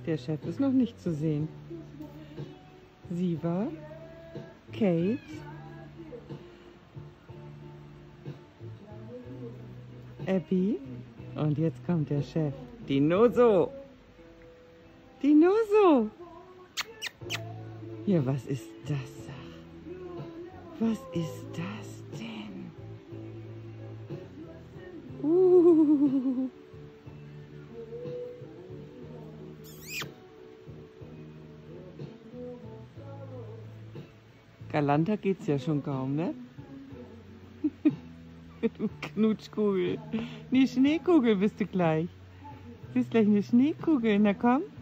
Der Chef ist noch nicht zu sehen. Siva, Kate, Abby und jetzt kommt der Chef. Dinoso! Dinoso! Ja, was ist das? Was ist das denn? Galanter geht's ja schon kaum, ne? Du Knutschkugel. Die Schneekugel bist du gleich. Du bist gleich eine Schneekugel. Na komm.